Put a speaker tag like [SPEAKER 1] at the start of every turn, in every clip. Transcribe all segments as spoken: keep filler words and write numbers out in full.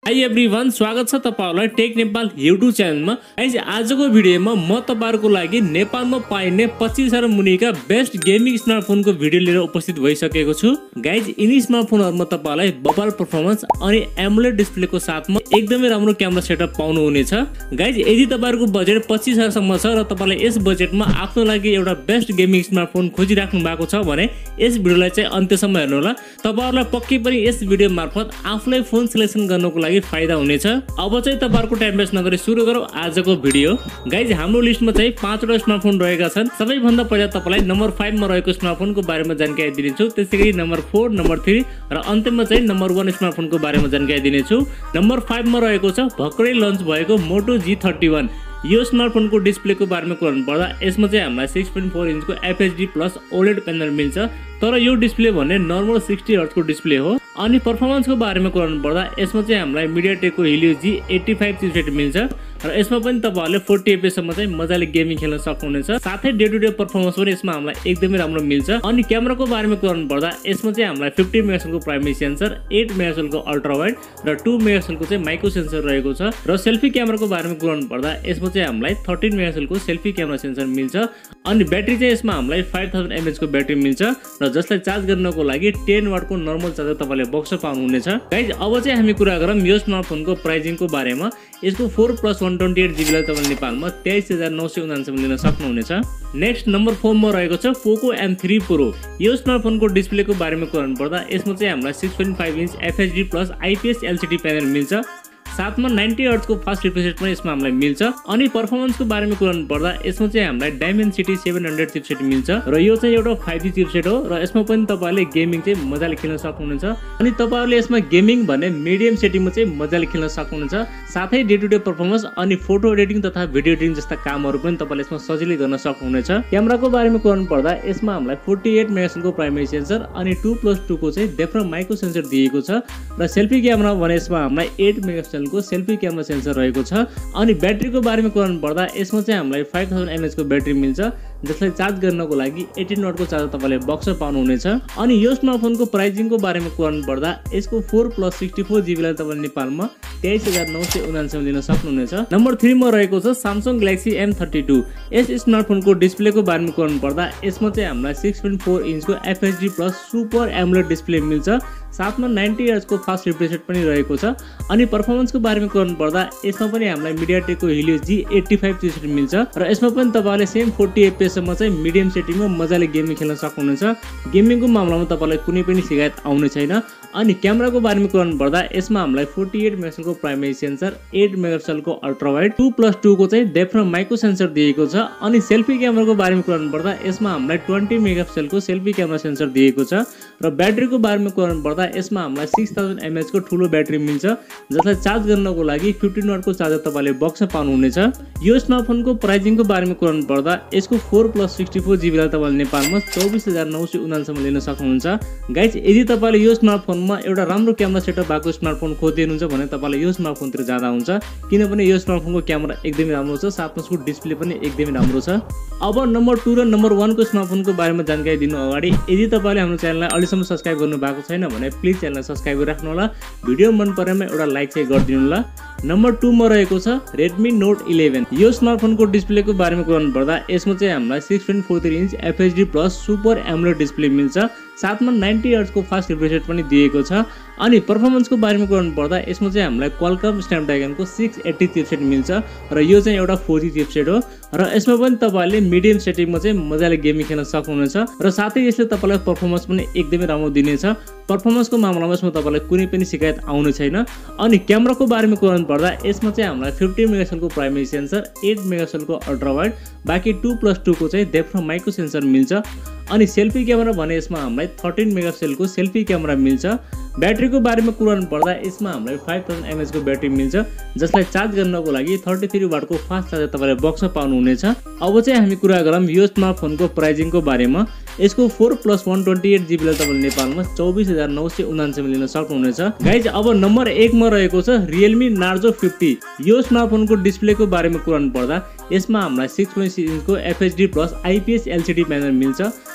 [SPEAKER 1] High everyone, स्वागत छ तपाईहरुलाई टेक नेपाल युट्युब च्यानलमा। गाइज आजको भिडियोमा म तपाईहरुको लागि नेपालमा पाइने पच्चीस हजार मुनिका बेस्ट गेमिङ स्मार्टफोनको भिडियो लिएर उपस्थित भइसकेको छु। गाइज यिनी स्मार्टफोनहरुमा तपाईलाई बबाल परफर्मेन्स अनि एमोलेड डिस्प्लेको साथमा एकदमै राम्रो क्यामेरा सेटअप पाउनु हुनेछ। गाइज यदि तपाईहरुको बजेट पच्चीस हजार सम्म छ र तपाईले यस बजेटमा आफ्नो लागि एउटा बेस्ट गेमिङ स्मार्टफोन खोजिराख्नु भएको छ भने यस भिडियोलाई चाहिँ अन्त्यसम्म हेर्नु होला। तपाईहरुलाई पक्कै पनि यस भिडियो मार्फत आफूलाई फोन सिलेक्सन गर्नको लागि फाइदा हुनेछ। अब चाहिँ तपाईहरुको टाइम वेस्ट नगरी सुरु गरौँ आजको भिडियो। गाइज हाम्रो लिस्टमा चाहिँ पाँचवटा स्मार्टफोन रहेका छन्। सबैभन्दा पहिला तपाईलाई नम्बर पाँच मा रहेको स्मार्टफोनको बारेमा जानकारी दिनेछु। त्यसैगरी नम्बर चार, नम्बर तीन र अन्त्यमा चाहिँ नम्बर एक स्मार्टफोनको बारेमा जानकारी दिनेछु। नम्बर पाँच मा रहेको छ भर्खरै लन्च भएको मोटो जी थर्टी वन। यो स्मार्टफोनको डिस्प्लेको बारेमा कुरा गर्नुपर्दा यसमा चाहिँ हामीलाई सिक्स पोइन्ट फोर इन्चको एफएचडी प्लस ओलेड पेनल मिल्छ। तर यो डिस्प्ले भन्ने नर्मल सिक्सटी हर्ट्जको डिस्प्ले हो। अनि पर्फर्मेन्सको बारेमा कुरा गर्नुपर्दा यसमा चाहिँ हामीलाई मिडियाटेकको Helio G eighty five chipset मिल्छ र यसमा पनि तपाईहरुले फोर्टी एफपीएस सम्म चाहिँ मजाले गेमिङ खेल्न सक्नुहुनेछ। साथै डे टु डे पर्फर्मेन्स पनि यसमा हामीलाई एकदमै राम्रो मिल्छ। अनि क्यामेराको बारेमा कुरा गर्नुपर्दा यसमा चाहिँ हामीलाई फिफ्टी मेगापिक्सलको प्राइमेरी सेन्सर, एट मेगापिक्सलको अल्ट्रा वाइड र टू मेगापिक्सलको चाहिँ माइक्रो सेन्सर रहेको छ। र सेल्फी क्यामेराको बारेमा कुरा गर्नुपर्दा यसमा चाहिँ हामीलाई थर्टीन मेगापिक्सलको सेल्फी क्यामेरा सेन्सर मिल्छ। अनि ब्याट्री चाहिँ यसमा हामीलाई फाइभ थाउजन्ड एमएच को ब्याट्री मिल्छ र जसलाई चार्ज गर्नको लागि टेन वाटको नर्मल चार्जर तपाईले बक्स पाउनुहुनेछ। गाइज अब चाहिँ हामी कुरा गरौँ यो स्मार्टफोनको प्राइसिङको बारेमा। यसको four plus one twenty eight जिबीलाई तपाईले नेपालमा तेइस हजार नौ सय उनान्सयमा लिन सक्नुहुनेछ। नेक्स्ट नम्बर फोर मा रहेको छ पोको एम थ्री प्रो। यो स्मार्टफोनको डिस्प्लेको बारेमा कुरा गर्नुपर्दा यसमा चाहिँ हामीलाई six point five inch FHD plus IPS LCD panel मिल्छ। साथमा नाइन्टी हर्ट्जको फास्ट रिफ्रेश रेट पनि यसमा हामीलाई मिल्छ। अनि पर्फर्मेन्सको बारेमा कुरा गर्नुपर्दा यसमा चाहिँ हामीलाई डायमेन्सिटी सेभेन हन्ड्रेड चिपसेट मिल्छ र यो चाहिँ एउटा फाइभ जी चिपसेट हो र यसमा पनि तपाईले गेमिङ चाहिँ मजाले खेल्न सक्नुहुनेछ। अनि तपाईहरुले यसमा गेमिङ भन्ने मिडियम सेटिङमा चाहिँ मजाले खेल्न सक्नुहुनेछ। साथै डे टु डे पर्फर्मेन्स अनि फोटो एडिटिङ तथा भिडियो एडिटिङ जस्ता कामहरु पनि तपाईले यसमा सजिलै गर्न सक्नुहुनेछ। क्यामेराको बारेमा कुरा गर्नुपर्दा यसमा हामीलाई फोर्टी एट मेगापिक्सलको प्राइमेरी सेन्सर अनि टू प्लस टू को चाहिँ डेप्थ माइक्रो सेन्सर दिएको छ र सेल्फी क्यामेरा भने यसमा हामीलाई एट मेगापिक्सल को सेल्फी क्यामेरा सेन्सर रहेको छ। अनि ब्याट्रीको बारेमा कुरा गर्नुपर्दा यसमा चाहिँ हामीलाई फाइभ थाउजन्ड एमएच को ब्याट्री मिल्छ जसलाई चार्ज गर्नको लागि एटीन वाटको चार्जर तपाईले बक्स पाउनुहुनेछ। अनि यो स्मार्टफोनको प्राइसिङको बारेमा कुरा गर्नुपर्दा यसको फोर प्लस सिक्सटी फोर जिबीलाई तपाईले नेपालमा तेइस हजार नौ सय उनान्सयमा लिन सक्नुहुनेछ। नम्बर थ्री मा रहेको छ Samsung Galaxy M thirty two. यस स्मार्टफोनको डिस्प्लेको बारेमा कुरा गर्नुपर्दा यसमा चाहिँ हामीलाई सिक्स पोइन्ट फोर इन्चको FHD plus super AMOLED display मिल्छ। साथमा नाइन्टी हर्ट्जको फास्ट रिफ्रेश रेट पनि रहेको छ। अनि पर्फर्मेन्सको बारेमा कुरा गर्नुपर्दा यसमा पनि हामीलाई मिडियाटेकको Helio G eighty five chipset मिल्छ र यसमा पनि तपाईले सेम फोर्टी एफपीएस सम्म चाहिँ मिडियम सेटिङमा मजाले गेमिङ खेल्न सक्नुहुनेछ। गेमिङको मामलामा तपाईलाई कुनै पनि शिकायत आउने छैन। अनि क्यामेराको बारेमा कुरा गर्नुपर्दा यसमा हामीलाई फोर्टी एट मेगापिक्सलको प्राइमेरी सेन्सर, एट मेगापिक्सलको ultra wide, two plus two को चाहिँ डेप्थ माइक्रो सेन्सर दिएको छ। अनि सेल्फी क्यामेराको बारेमा कुरा गर्नुपर्दा यसमा हामीलाई ट्वेन्टी मेगापिक्सलको सेल्फी क्यामेरा सेन्सर दिएको छ। र ब्याट्रीको बारेमा कुरा गर्नुपर्दा यसमा हामीलाई सिक्स थाउजन्ड एमएच को ठुलो ब्याट्री मिल्छ जसलाई चार्ज गर्नको लागि फिफ्टीन वाटको चार्जर तपाईले बक्स पाउनुहुनेछ। यो स्मार्टफोनको प्राइसिङको बारेमा कुरा गर्नुपर्दा यसको फोर प्लस सिक्सटी फोर जिबीलाई तपाईले नेपालमा चौबिस हजार नौ सय उनान्सयमा लिन सक्नुहुन्छ। गाइज यदि तपाईले यो स्मार्टफोनमा एउटा राम्रो क्यामेरा सेटअप भएको स्मार्टफोन खोज्नुहुन्छ भने तपाईले यो स्मार्टफोनतिर जाँदा हुन्छ, किनभने यो स्मार्टफोनको क्यामेरा एकदमै राम्रो छ, साथमा यसको डिस्प्ले पनि एकदमै राम्रो छ। अब नम्बर टू र नम्बर वन को स्मार्टफोनको बारेमा जानकारी दिनु अगाडि यदि तपाईले हाम्रो च्यानललाई अहिलेसम्म सब्स्क्राइब गर्नु भएको छैन भने प्लिज च्यानललाई सब्स्क्राइब गरिराख्नु होला। भिडियो मन परेमा एउटा लाइक चाहिँ गरिदिनु होला। नम्बर टू मा रहेको छ रेडमी नोट इलेभेन। यो स्मार्टफोनको डिस्प्लेको बारेमा कुरा गर्नुपर्दा यसमा चाहिँ हामीलाई six point four three inch FHD plus super AMOLED display मिल्छ। साथमा नाइन्टी हर्ट्जको फास्ट रिफ्रेश रेट पनि दिएको छ। अनि पर्फर्मेन्सको बारेमा कुरा गर्नुपर्दा यसमा चाहिँ हामीलाई क्वालकम स्न्यापड्रागनको सिक्स एट्टी चिपसेट मिल्छ र यो चाहिँ एउटा फोर जी चिपसेट हो। र यसमा पनि तपाईले मिडियम सेटिङमा चाहिँ मजाले गेमिङ खेल्न सक्नुहुनेछ र साथै यसले तपाईलाई पर्फर्मेन्स पनि एकदमै राम्रो दिनेछ। पर्फर्मेन्सको मामलामा यसमा तपाईलाई कुनै पनि शिकायत आउने छैन। अनि क्यामेराको बारेमा कुरा गर्नुपर्दा यसमा चाहिँ हामीलाई फिफ्टी मेगापिक्सलको प्राइमेरी सेन्सर, एट मेगापिक्सलको अल्ट्रा वाइड, बाँकी टू प्लस टू को चाहिँ डेप्थ माइक्रो सेन्सर मिल्छ। अनि सेल्फी क्यामेरा भने यसमा हामीलाई थर्टीन मेगापिक्सलको सेल्फी क्यामेरा मिल्छ। ब्याट्रीको बारेमा कुरा गर्नुपर्दा यसमा हामीलाई फाइभ थाउजन्ड एमएच को ब्याट्री मिल्छ जसलाई चार्ज गर्नको लागि थर्टी थ्री वाटको फास्ट चार्जर तपाईले बक्स पाउनुहुनेछ। अब चाहिँ हामी कुरा गरौँ यो स्मार्टफोनको प्राइसिङको बारेमा। यसको four plus one twenty eight जिबीलाई तपाईले नेपालमा चौबिस हजार नौ सय उनान्सयमा लिन सक्नुहुनेछ। गाइज अब नम्बर एक मा रहेको छ रियलमी नार्जो फिफ्टी। यो स्मार्टफोनको डिस्प्लेको बारेमा कुरा गर्नुपर्दा यसमा हामीलाई सिक्स पोइन्ट सिक्स इन्चको FHD plus IPS LCD panel मिल्छ।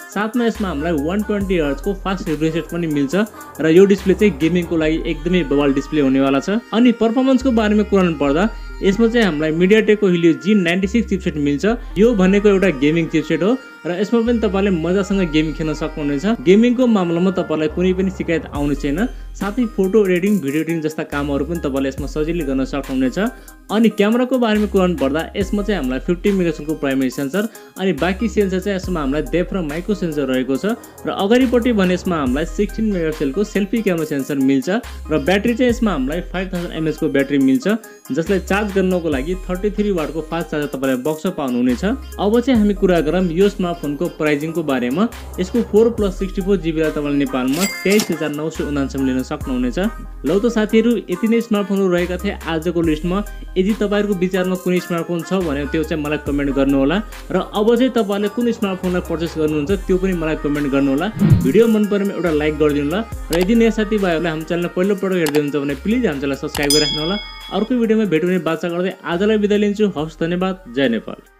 [SPEAKER 1] साथमा यसमा हामीलाई वन ट्वेन्टी हर्ट्ज को फास्ट रिफ्रेश रेट पनि मिल्छ र यो डिस्प्ले चाहिँ गेमिङको लागि एकदमै बवाल डिस्प्ले हुनेवाला छ। अनि पर्फर्मेन्सको बारेमा कुरा पर्दा यसमा चाहिँ हामीलाई मिडियाटेकको Helio G ninety six chipset मिल्छ। यो भनेको एउटा गेमिङ चिपसेट हो र यसमा पनि तपाईले मजासँग गेम खेल्न सक्नुहुनेछ। गेमिङको मामलामा तपाईलाई कुनै पनि शिकायत आउने छैन। साथै फोटो एडिटिङ, भिडियो एडिटिङ जस्ता कामहरू पनि तपाईले यसमा सजिलै गर्न सक्नुहुनेछ। अनि क्यामेराको बारेमा कुरा पर्दा यसमा चाहिँ हामीलाई फिफ्टी मेगापिक्सलको प्राइमेरी सेन्सर अनि बाँकी सेन्सर चाहिँ यसमा हामीलाई डेप्थ र माइक्रो सेन्सर रहेको छ र अगाडिपट्टि भने यसमा हामीलाई सिक्सटिन मेगापिक्सलको सेल्फी क्यामेरा सेन्सर मिल्छ र ब्याट्री चाहिँ यसमा हामीलाई फाइभ थाउजन्ड एमएच को ब्याट्री मिल्छ जसलाई चार्ज गर्नको लागि थर्टी थ्री वाटको फास्ट चार्जर तपाईले बक्स पाउनुहुनेछ। अब चाहिँ हामी कुरा गरौँ यो स्मार्टफोनको प्राइसिङको बारेमा। यसको फोर प्लस सिक्सटी फोर जिबीलाई तपाईले नेपालमा तेइस हजार नौ सय उनान्सम्म लिन सक्नुहुनेछ। लौ त साथीहरू, यति नै स्मार्टफोनहरू रहेका थिए आजको लिस्टमा। यदि तपाईहरुको विचारमा कुनै स्मार्टफोन छ भने त्यो चाहिँ मलाई कमेन्ट गर्नुहोला र अब चाहिँ तपाईले कुन स्मार्टफोनलाई पर्चेस गर्नुहुन्छ त्यो पनि मलाई कमेन्ट गर्नुहोला। भिडियो मन परेमा एउटा लाइक गरिदिनु होला र यदि नयाँ साथीभाइहरुले हाम्रो च्यानल पहिलो पटक हेर्दै हुनुहुन्छ भने प्लिज हाम्रो च्यानललाई सब्स्क्राइब गरिराख्नु होला। अर्को भिडियोमा भेट्ने बाचा गर्दै आजलाई बिदा लिन्छु। हवस्, धन्यवाद। जय नेपाल।